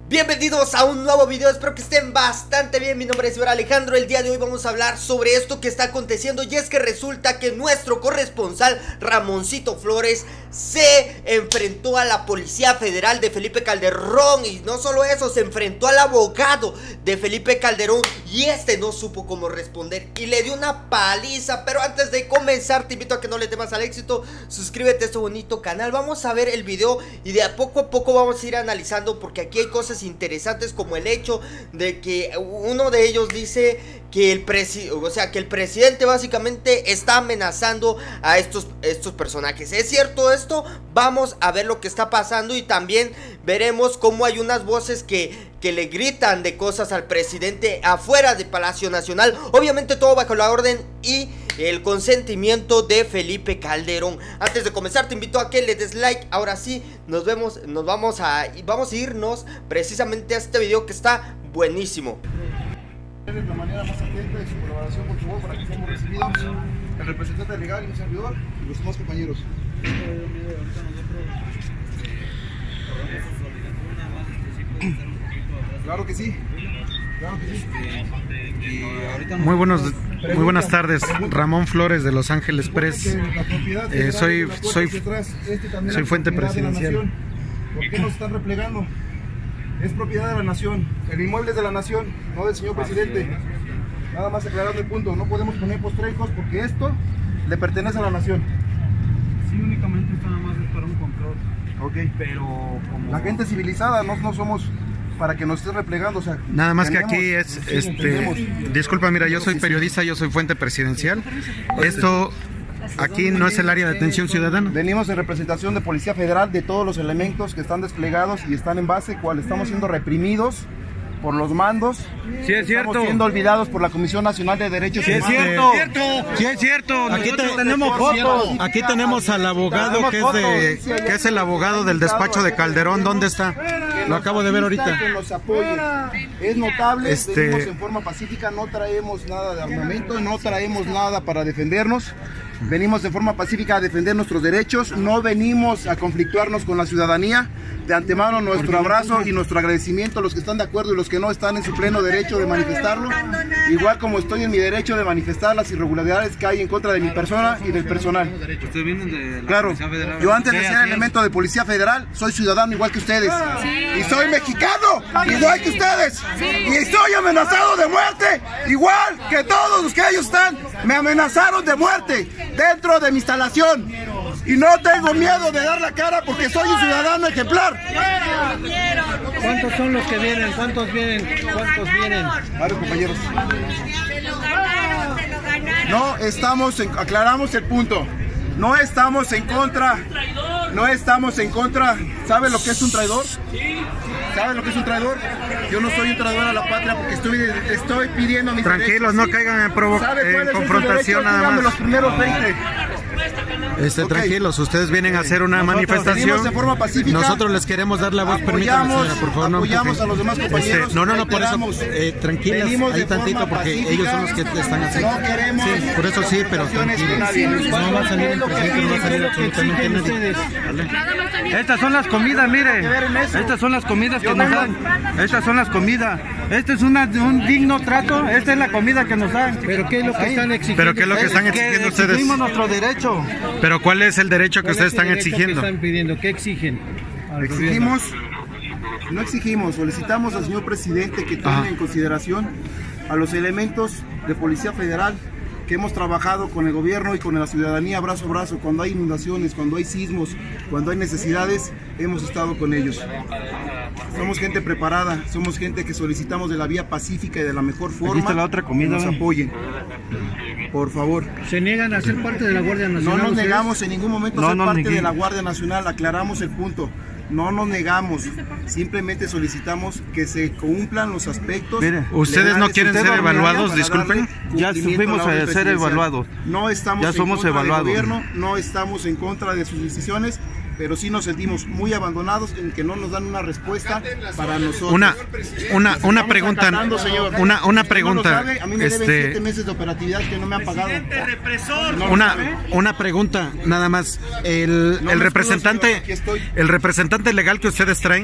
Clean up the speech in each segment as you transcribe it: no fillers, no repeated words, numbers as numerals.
Bienvenidos a un nuevo video, espero que estén bastante bien. Mi nombre es Alejandro. El día de hoy vamos a hablar sobre esto que está aconteciendo. Y es que resulta que nuestro corresponsal Ramoncito Flores se enfrentó a la Policía Federal de Felipe Calderón. Y no solo eso, se enfrentó al abogado de Felipe Calderón y este no supo cómo responder y le dio una paliza. Pero antes de comenzar te invito a que no le temas al éxito. Suscríbete a este bonito canal. Vamos a ver el video y de a poco vamos a ir analizando, porque aquí hay cosas interesantes, como el hecho de que uno de ellos dice que el presidente básicamente está amenazando a estos personajes. ¿Es cierto esto? Vamos a ver lo que está pasando y también veremos cómo hay unas voces que le gritan de cosas al presidente afuera de Palacio Nacional. Obviamente todo bajo la orden y el consentimiento de Felipe Calderón. Antes de comenzar te invito a que le des like. Ahora sí, vamos a irnos precisamente a este video que está buenísimo. De la manera más atenta de su colaboración, por favor, para que seamos recibidos el representante legal y un servidor y los demás compañeros. Claro que sí. Claro que sí. Muy buenas tardes, Ramón Flores de Los Ángeles Press. Soy fuente presidencial. ¿Por qué nos están replegando? Es propiedad de la nación, el inmueble es de la nación, no del señor presidente. Nada más aclarando el punto, no podemos poner postrejos porque esto le pertenece a la nación. Sí, únicamente esto nada más es para un control. Ok, pero como... la gente civilizada, no somos para que nos esté replegando, o sea... Nada más que aquí es, disculpa, mira, yo soy periodista, yo soy fuente presidencial. Esto... aquí no es el área de atención ciudadana. Venimos en representación de Policía Federal, de todos los elementos que están desplegados y están en base, cual estamos siendo reprimidos por los mandos. Sí, es cierto. Estamos siendo olvidados por la Comisión Nacional de Derechos Humanos. Sí, Sí, es cierto. Aquí tenemos fotos. Aquí tenemos al abogado que es el abogado del despacho de Calderón. ¿Dónde está? Lo acabo de ver ahorita. Que nos apoye. Es notable, venimos en forma pacífica, no traemos nada de armamento, no traemos nada para defendernos. Venimos de forma pacífica a defender nuestros derechos, no venimos a conflictuarnos con la ciudadanía. De antemano nuestro abrazo y nuestro agradecimiento a los que están de acuerdo y los que no están en su pleno derecho de manifestarlo. Igual como estoy en mi derecho de manifestar las irregularidades que hay en contra de mi persona y del personal. ¿Ustedes vienen de la Claro, Policía Federal? yo antes de ser elemento de Policía Federal, soy ciudadano igual que ustedes. Y soy mexicano, igual que ustedes. Y estoy amenazado de muerte, igual que todos los que ellos están. Me amenazaron de muerte dentro de mi instalación. Y no tengo miedo de dar la cara porque soy un ciudadano ejemplar. ¿Cuántos son los que vienen? ¿Cuántos vienen? Varios compañeros. Se lo ganaron. No estamos, aclaramos el punto. No estamos en contra. No estamos en contra. ¿Sabe lo que es un traidor? ¿Sabe lo que es un traidor? Yo no soy un traidor a la patria porque estoy pidiendo mis Tranquilos, derechos. no caigan en confrontación nada más. Los primeros 20. Okay. Tranquilos, ustedes vienen a hacer una manifestación. De forma pacífica. Nosotros les queremos dar la voz. Permítanme, señora, por favor. Apoyamos a los demás compañeros. No, por eso, tranquilas, ahí tantito, porque ellos son los que te están haciendo. No queremos. Sí, por eso sí, pero tranquilos. No va a salir el presidente, no va a salir absolutamente nadie. Estas son las comidas, mire. Estas son las comidas que nos dan. Estas son las comidas. Este es un digno trato. Esta es la comida que nos dan. ¿Pero qué es lo que están exigiendo? ¿Pero qué es lo que están exigiendo ustedes? Exigimos nuestro derecho. ¿Pero cuál es el derecho que ustedes están exigiendo? ¿Qué están pidiendo? ¿Qué exigen? No exigimos, solicitamos al señor presidente que tome en consideración a los elementos de Policía Federal que hemos trabajado con el gobierno y con la ciudadanía brazo a brazo. Cuando hay inundaciones, cuando hay sismos, cuando hay necesidades, hemos estado con ellos. Somos gente preparada, somos gente que solicitamos de la vía pacífica y de la mejor forma. Aquí está la otra comida, que nos apoyen. Por favor. ¿Se niegan a ser parte de la Guardia Nacional? No nos negamos en ningún momento a ser parte de la Guardia Nacional, aclaramos el punto. No nos negamos, simplemente solicitamos que se cumplan los aspectos. Mire, ¿ustedes no quieren ser evaluados? Disculpen. Ya fuimos a ser evaluados. No estamos ya somos en contra evaluados. del gobierno, no estamos en contra de sus decisiones, pero sí nos sentimos muy abandonados en que no nos dan una respuesta para nosotros. Una pregunta, una pregunta, a mí me deben 7 meses de operatividad que no me han pagado. Una pregunta, nada más. El representante legal que ustedes traen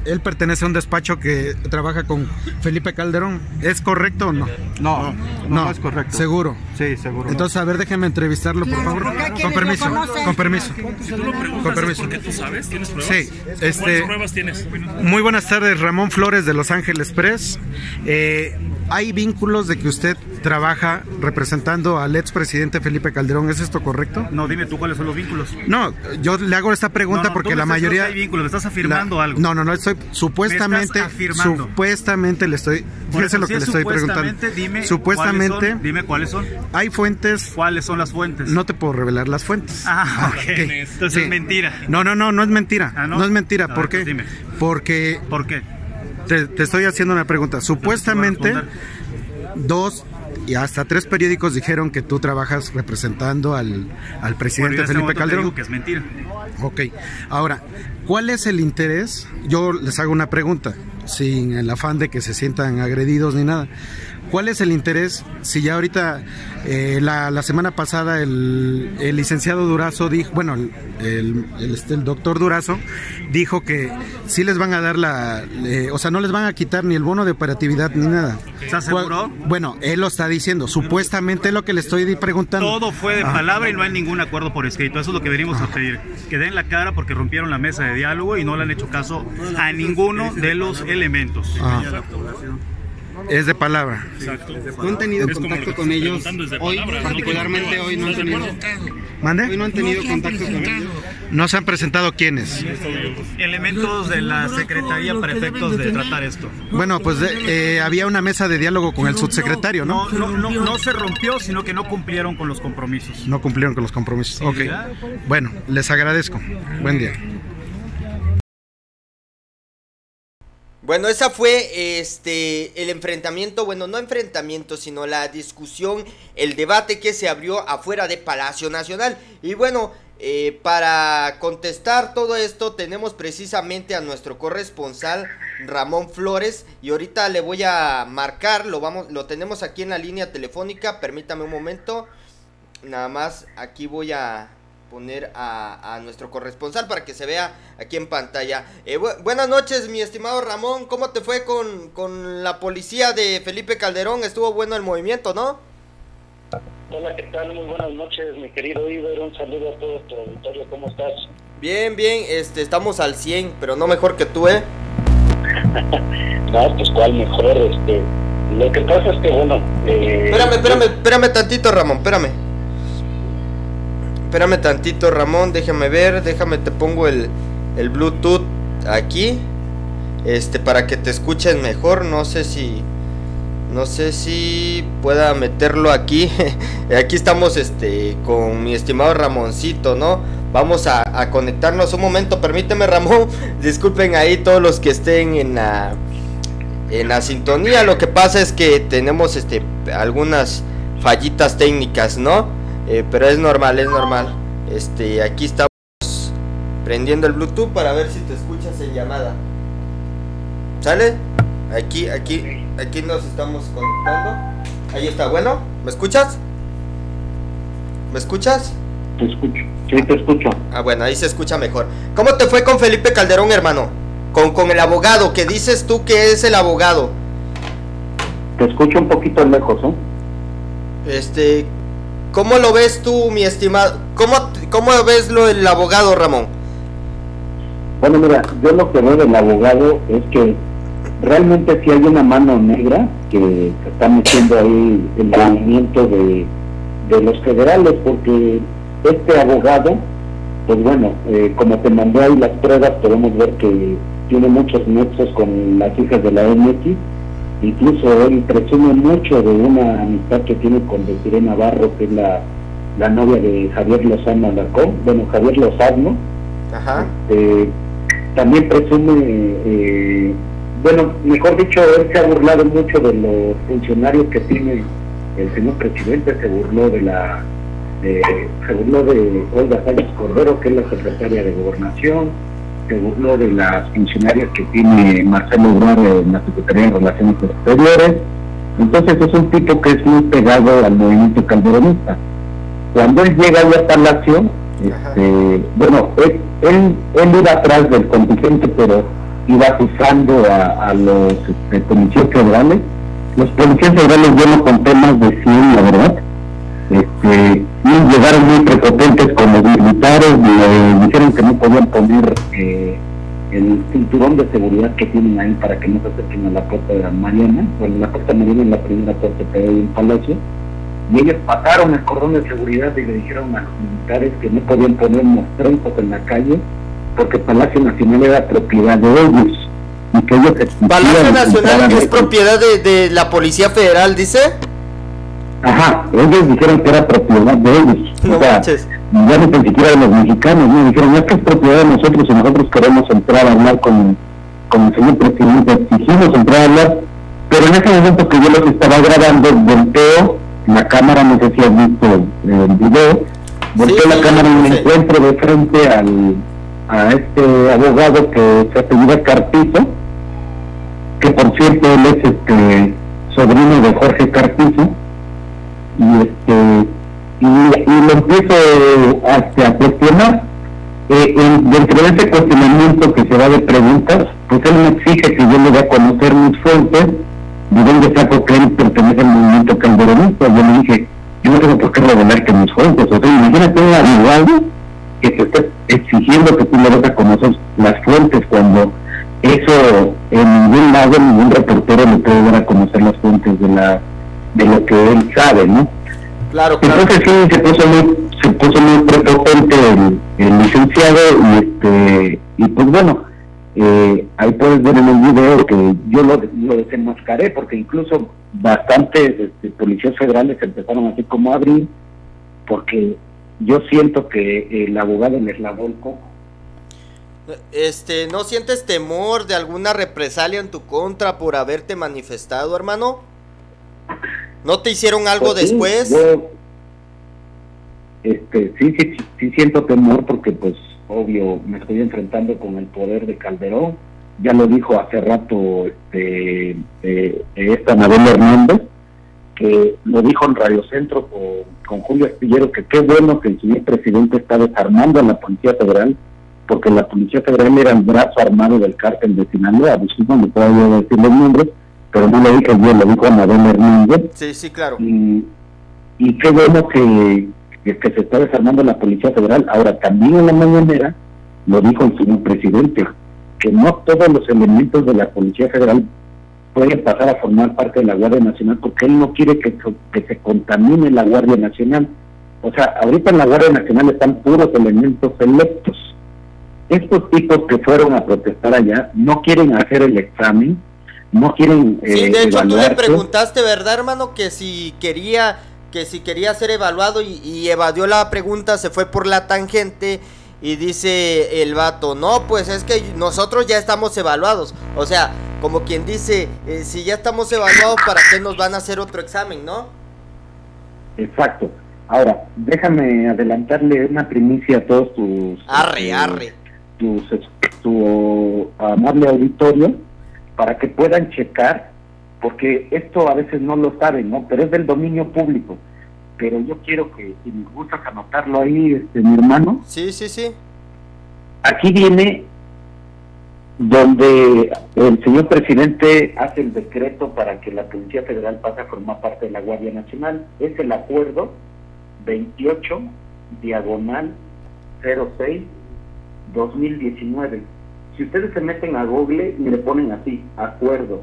él pertenece a un despacho que trabaja con Felipe Calderón. ¿Es correcto o no? No es correcto. ¿Seguro? Sí, seguro. Entonces, a ver, déjeme entrevistarlo, por favor. Con permiso, con permiso. Si tú lo preguntas, con permiso. ¿Es porque tú sabes? ¿Tienes pruebas? Sí. ¿Cuáles pruebas tienes? Muy buenas tardes, Ramón Flores de Los Ángeles Press. ¿Hay vínculos de que usted trabaja representando al expresidente Felipe Calderón? ¿Es esto correcto? No, dime tú cuáles son los vínculos. No, yo le hago esta pregunta porque la mayoría... No hay vínculos, me estás afirmando algo. No, estoy supuestamente... Supuestamente le estoy... Fíjese lo que le estoy preguntando. Supuestamente... Dime cuáles son. Hay fuentes... ¿Cuáles son las fuentes? No te puedo revelar las fuentes. Ok. Entonces es mentira. No es mentira. No es mentira. ¿Por qué? Dime. Porque... ¿Por qué? Te estoy haciendo una pregunta. Supuestamente 2 y hasta 3 periódicos dijeron que tú trabajas representando al presidente Felipe Calderón. Digo que es mentira. Ok. Ahora, ¿cuál es el interés? Yo les hago una pregunta, sin el afán de que se sientan agredidos ni nada. ¿Cuál es el interés si ya ahorita, la semana pasada, el licenciado Durazo dijo, bueno, el doctor Durazo dijo que sí les van a dar o sea, no les van a quitar ni el bono de operatividad ni nada? ¿Se aseguró? Bueno, él lo está diciendo, supuestamente es lo que le estoy preguntando. Todo fue de palabra y no hay ningún acuerdo por escrito, eso es lo que venimos a pedir. Que den la cara porque rompieron la mesa de diálogo y no le han hecho caso a ninguno de los elementos. Es de palabra. Exacto. ¿No han tenido contacto con ellos hoy? Particularmente hoy no han tenido. ¿Mande? Hoy no han tenido contacto con ellos. ¿No se han presentado quiénes? Elementos de la Secretaría para efectos de tratar esto. Bueno, pues había una mesa de diálogo con el subsecretario, ¿no? No se rompió, sino que no cumplieron con los compromisos. No cumplieron con los compromisos. Ok. Bueno, les agradezco. Buen día. Bueno, esa fue el enfrentamiento, bueno, no enfrentamiento, sino la discusión, el debate que se abrió afuera de Palacio Nacional. Y bueno, para contestar todo esto tenemos precisamente a nuestro corresponsal Ramón Flores, y ahorita le voy a marcar, lo tenemos aquí en la línea telefónica. Permítame un momento, nada más aquí voy a poner a nuestro corresponsal para que se vea aquí en pantalla. Buenas noches, mi estimado Ramón. ¿Cómo te fue con la policía de Felipe Calderón? Estuvo bueno el movimiento, ¿no? Hola, ¿qué tal? Muy buenas noches, mi querido Iber. Un saludo a todo tu auditorio. ¿Cómo estás? Bien, estamos al 100, pero no mejor que tú, ¿eh? No, pues cuál mejor. Lo que pasa es que, bueno... Espérame tantito, Ramón, Espérame tantito, Ramón, déjame ver, te pongo el Bluetooth aquí, para que te escuchen mejor. No sé si pueda meterlo aquí. Aquí estamos, con mi estimado Ramoncito, ¿no? Vamos a conectarnos un momento, permíteme, Ramón. Disculpen ahí todos los que estén en la sintonía. Lo que pasa es que tenemos, algunas fallitas técnicas, ¿no? Pero es normal. Aquí estamos prendiendo el Bluetooth para ver si te escuchas en llamada. ¿Sale? Aquí nos estamos conectando. Ahí está, bueno, ¿me escuchas? Te escucho, sí te escucho. Bueno, ahí se escucha mejor. ¿Cómo te fue con Felipe Calderón, hermano? Con el abogado, que dices tú que es el abogado. Te escucho un poquito lejos, ¿eh? ¿Cómo lo ves tú, mi estimado? ¿Cómo ves lo del abogado, Ramón? Bueno, mira, yo lo que veo del abogado es que realmente sí hay una mano negra que está metiendo ahí el movimiento de los federales, porque este abogado, pues bueno, como te mandé ahí las pruebas, podemos ver que tiene muchos nexos con las hijas de la MX. Incluso él presume mucho de una amistad que tiene con Desiree Navarro, que es la novia de Javier Lozano Alarcón, Javier Lozano. Ajá. También presume, mejor dicho, él se ha burlado mucho de los funcionarios que tiene el señor presidente. Se burló de Olga Sánchez Cordero, que es la secretaria de Gobernación. Se burló de las funcionarias que tiene Marcelo Ebrard en la Secretaría de Relaciones Exteriores. Entonces es un tipo que es muy pegado al movimiento calderonista. Cuando él llega ahí a Palacio, él iba atrás del contingente, pero iba acusando a los policías federales. Los policías federales yo no conté más de 100, la verdad. Y llegaron muy prepotentes con los militares, me dijeron que no podían poner el cinturón de seguridad que tienen ahí para que no se acerquen a la puerta de la Mariana. Bueno, la puerta de Mariana es la primera puerta que hay en Palacio, y ellos pasaron el cordón de seguridad y le dijeron a los militares que no podían poner mostrencos en la calle porque Palacio Nacional era propiedad de ellos y que ellos Palacio Nacional es propiedad de la Policía Federal, dice. Ajá, ellos dijeron que era propiedad de ellos. No, o sea, manches. ya ni siquiera de los mexicanos, ¿no? Dijeron, es que es propiedad de nosotros y nosotros queremos entrar a hablar con el señor presidente. Exigimos entrar a hablar, pero en ese momento que yo los estaba grabando, volteo la cámara, no sé si has visto el video, volteo la cámara y me encuentro de frente a este abogado que se apellida Carpizo, que por cierto él es sobrino de Jorge Carpizo, y lo empiezo a cuestionar. Dentro de ese cuestionamiento que se da de preguntas, pues él me exige que yo le dé a conocer mis fuentes, de dónde saco que él pertenece al movimiento calderonista. Yo le dije, yo no tengo por qué revelarte mis fuentes. O sea, imagínate un abogado que te esté exigiendo que tú le des a conocer las fuentes, cuando eso en ningún lado, ningún reportero le puede dar a conocer las fuentes de lo que él sabe, ¿no? Claro. Entonces sí, se puso muy prepotente el licenciado, y pues bueno, ahí puedes ver en el video que yo lo desenmascaré, porque incluso bastantes policías federales empezaron así como a abrir, porque yo siento que el abogado les lavó el coco. ¿No sientes temor de alguna represalia en tu contra por haberte manifestado, hermano? ¿No te hicieron algo pues después? Yo, sí siento temor, porque pues obvio me estoy enfrentando con el poder de Calderón. Ya lo dijo hace rato esta Anabel Hernández, que lo dijo en Radio Centro con Julio Astillero, que qué bueno que el señor presidente está desarmando a la Policía Federal, porque la Policía Federal era el brazo armado del cártel de Sinaloa. Disculpen, me puedo decir los nombres, pero no lo dije yo, lo dijo Anabel Hernández. Sí, claro. Y qué bueno que se está desarmando la Policía Federal. Ahora, también en la mañanera lo dijo el señor presidente, que no todos los elementos de la Policía Federal pueden pasar a formar parte de la Guardia Nacional, porque él no quiere que se contamine la Guardia Nacional. O sea, ahorita en la Guardia Nacional están puros elementos electos. Estos tipos que fueron a protestar allá no quieren hacer el examen, no quieren sí, de hecho evaluarse. Tú le preguntaste, ¿verdad, hermano? Que si quería ser evaluado, y evadió la pregunta, se fue por la tangente, y dice el vato, no, pues es que nosotros ya estamos evaluados. O sea, como quien dice, si ya estamos evaluados, ¿para qué nos van a hacer otro examen, no? Exacto. Ahora, déjame adelantarle una primicia a todos tu amable auditorio, para que puedan checar, porque esto a veces no lo saben, ¿no? Pero es del dominio público. Pero yo quiero que, si me gustas anotarlo ahí, mi hermano. Sí. Aquí viene donde el señor presidente hace el decreto para que la Policía Federal pase a formar parte de la Guardia Nacional. Es el acuerdo 28/06/2019. Si ustedes se meten a Google y le ponen así, acuerdo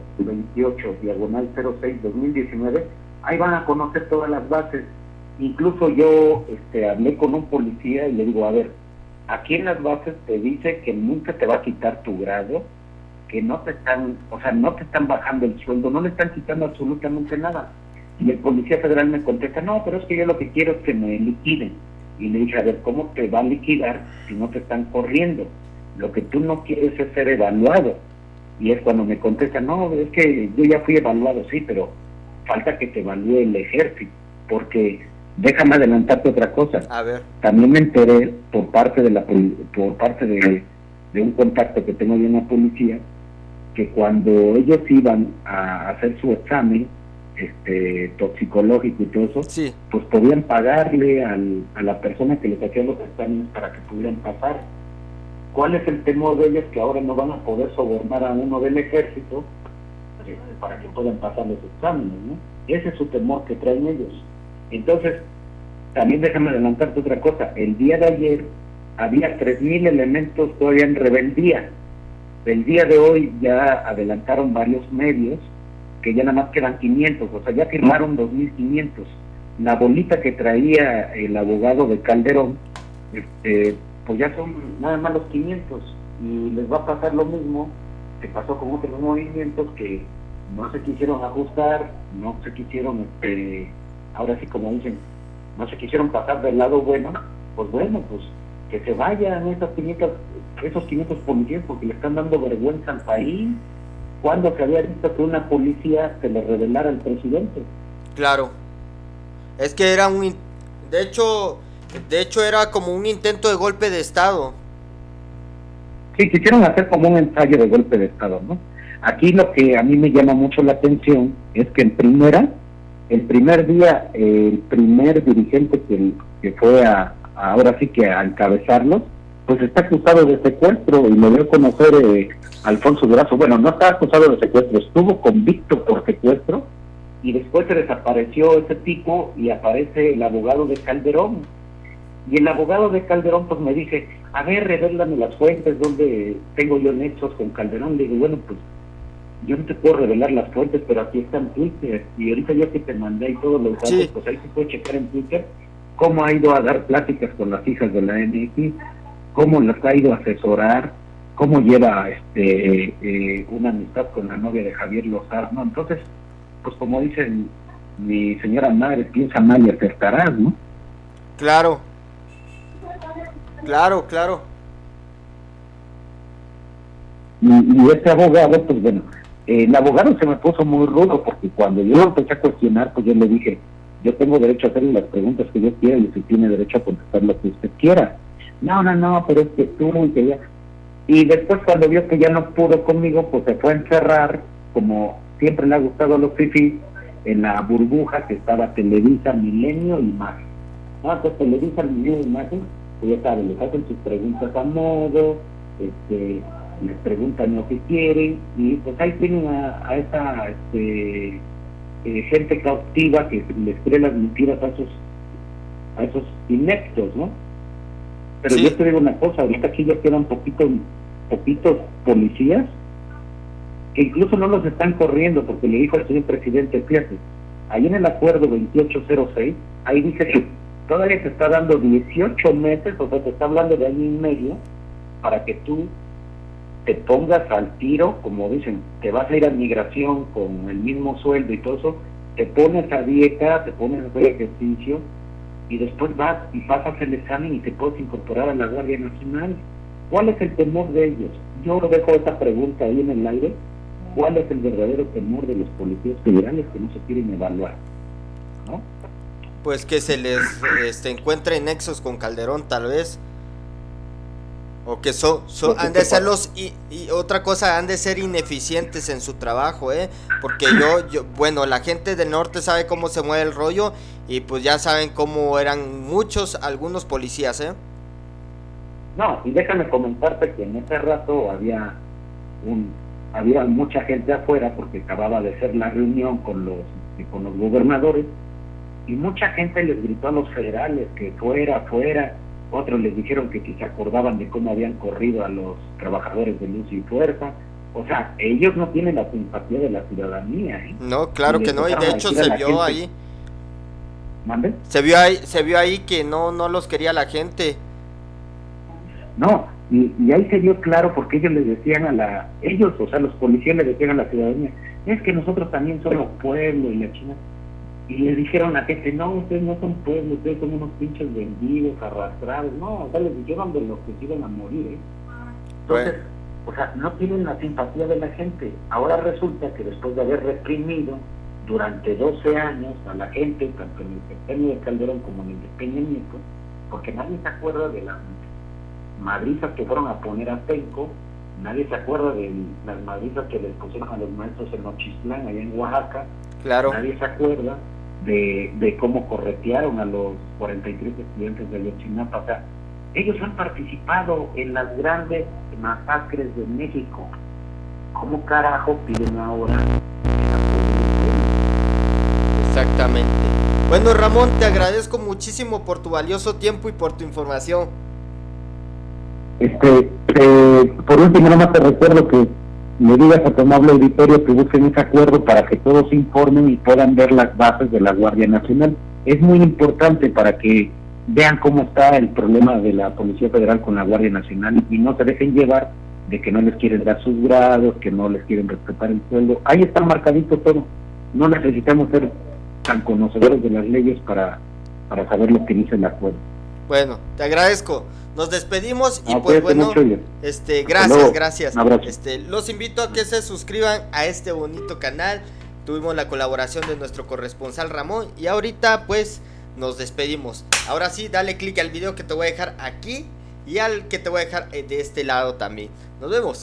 28/06/2019, ahí van a conocer todas las bases. Incluso yo hablé con un policía y le digo, a ver, aquí en las bases te dice que nunca te va a quitar tu grado, que no te están bajando el sueldo, no le están quitando absolutamente nada. Y el policía federal me contesta, no, pero es que yo lo que quiero es que me liquiden. Y le dije, a ver, ¿cómo te va a liquidar si no te están corriendo? Lo que tú no quieres es ser evaluado. Y es cuando me contesta, no, es que yo ya fui evaluado, sí, pero falta que te evalúe el ejército, porque déjame adelantarte otra cosa. A ver. También me enteré por parte de un contacto que tengo yo en la policía, que cuando ellos iban a hacer su examen toxicológico y todo eso, sí, pues podían pagarle a la persona que les hacía los exámenes para que pudieran pasar. ¿cuál es el temor de ellos? Que ahora no van a poder sobornar a uno del ejército para que puedan pasar los exámenes, ¿no? Ese es su temor que traen ellos. Entonces, también déjame adelantarte otra cosa. El día de ayer había 3,000 elementos todavía en rebeldía. El día de hoy ya adelantaron varios medios que ya nada más quedan 500, o sea, ya firmaron 2,500. La bolita que traía el abogado de Calderón, pues ya son nada más los 500, y les va a pasar lo mismo que pasó con otros movimientos que no se quisieron ajustar, no se quisieron, ahora sí como dicen, no se quisieron pasar del lado bueno. Pues bueno, pues que se vayan esos 500 policías, porque le están dando vergüenza al país. Cuando se había visto que una policía se le revelara al presidente. Claro, es que era de hecho era como un intento de golpe de estado. Sí, quisieron hacer como un ensayo de golpe de estado, ¿no? Aquí lo que a mí me llama mucho la atención es que el primer día, el primer dirigente que fue ahora sí que a encabezarlos, pues está acusado de secuestro, y lo dio a conocer Alfonso Durazo. Bueno, no está acusado de secuestro, estuvo convicto por secuestro, y después se desapareció ese tipo y aparece el abogado de Calderón. Y el abogado de Calderón pues me dice, a ver, revélame las fuentes donde tengo yo nexos con Calderón. Le digo, bueno, pues yo no te puedo revelar las fuentes, pero aquí está en Twitter, y ahorita yo que te mandé ahí todos los datos, sí. Pues ahí se puede checar en Twitter cómo ha ido a dar pláticas con las hijas de la MX, cómo las ha ido a asesorar, cómo lleva una amistad con la novia de Javier Lozano. Entonces, pues como dicen mi señora madre, piensa mal y acertarás, ¿no? Claro. Y este abogado, pues bueno, el abogado se me puso muy rudo, porque cuando yo lo empecé a cuestionar, pues yo le dije, yo tengo derecho a hacerle las preguntas que yo quiera, y usted tiene derecho a contestar lo que usted quiera. No, pero es que tú, y que ya. Y después, cuando vio que ya no pudo conmigo, pues se fue a encerrar, como siempre le ha gustado a los fifís, en la burbuja que estaba Televisa, Milenio y Imagen. Pues Televisa, Milenio y Imagen, pues ya saben, les hacen sus preguntas a modo, les preguntan lo que quieren, y pues ahí tienen a esa gente cautiva que les cree las mentiras a esos ineptos, ¿no? Pero sí. Yo te digo una cosa, ahorita aquí ya quedan poquitos policías que incluso no los están corriendo, porque le dijo al señor presidente, fíjate, ahí en el acuerdo 2806, ahí dice que todavía te está dando 18 meses, o sea, te está hablando de año y medio, para que tú te pongas al tiro, como dicen, te vas a ir a migración con el mismo sueldo y todo eso, te pones a dieta, te pones a hacer ejercicio, y después vas y pasas el examen y te puedes incorporar a la Guardia Nacional. ¿Cuál es el temor de ellos? Yo dejo esta pregunta ahí en el aire. ¿Cuál es el verdadero temor de los policías federales que no se quieren evaluar? ¿No? Pues que se les encuentre nexos con Calderón, tal vez. O que han de ser y otra cosa, han de ser ineficientes en su trabajo, porque bueno, la gente del norte sabe cómo se mueve el rollo, y pues ya saben cómo eran algunos policías, No, y déjame comentarte que en ese rato había mucha gente afuera, porque acababa de ser la reunión con los gobernadores, y mucha gente les gritó a los federales que fuera, otros les dijeron que se acordaban de cómo habían corrido a los trabajadores de Luz y Fuerza. O sea, ellos no tienen la simpatía de la ciudadanía, No, claro que no, y de hecho se vio ahí. ¿Mande? Se vio ahí que no los quería la gente. No, y ahí se vio claro, porque ellos les decían o sea, los policías les decían a la ciudadanía, es que nosotros también somos pueblo y la China. Y le dijeron a la gente, no, ustedes no son pueblos, ustedes son unos pinches vendidos, arrastrados. No, o sea, les dijeron de los que se iban a morir, Entonces, o sea, no tienen la simpatía de la gente. Ahora resulta que después de haber reprimido durante 12 años a la gente, tanto en el sexenio de Calderón como en el de Peña Nieto, porque nadie se acuerda de las madrizas que fueron a poner a Penco, nadie se acuerda de las madrizas que les pusieron a los maestros en Nochistlán, allá en Oaxaca. Claro. Nadie se acuerda de cómo corretearon a los 43 estudiantes de Ayotzinapa. O sea, Ellos han participado en las grandes masacres de México. ¿Cómo carajo piden ahora el apoyo? Exactamente. Bueno, Ramón, te agradezco muchísimo por tu valioso tiempo y por tu información. Por último, nada más te recuerdo que me digas a tu amable auditorio que busquen ese acuerdo para que todos se informen y puedan ver las bases de la Guardia Nacional. Es muy importante para que vean cómo está el problema de la Policía Federal con la Guardia Nacional y no se dejen llevar de que no les quieren dar sus grados, que no les quieren respetar el sueldo. Ahí está marcadito todo. No necesitamos ser tan conocedores de las leyes para saber lo que dice el acuerdo. Bueno, te agradezco. Nos despedimos y pues bueno, gracias. Los invito a que se suscriban a este bonito canal. Tuvimos la colaboración de nuestro corresponsal Ramón y ahorita pues nos despedimos. Ahora sí, dale click al video que te voy a dejar aquí y al que te voy a dejar de este lado también. Nos vemos.